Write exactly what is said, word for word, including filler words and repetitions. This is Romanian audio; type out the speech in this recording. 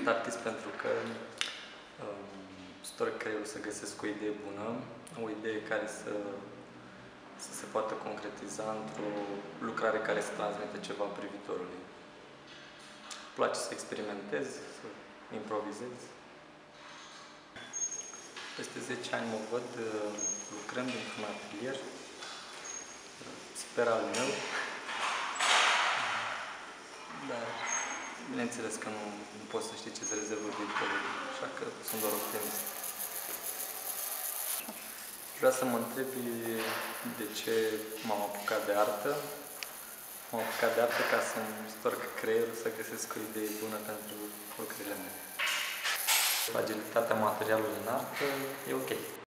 Sunt artist pentru că um, storc creierul să găsesc o idee bună, o idee care să, să se poată concretiza într-o lucrare care să transmite ceva privitorului. Îmi place să experimentez, să improvizez. Peste zece ani mă văd lucrând într-un atelier, sper al meu, dar bineînțeles că nu, nu pot să știi ce se rezervă viitorul, așa că sunt doar optimist. Vreau să mă întrebi de ce m-am apucat de artă. M-am apucat de artă ca să-mi storc creierul, să găsesc o idee bună pentru lucrurile mele. Fragilitatea materialului în artă e ok.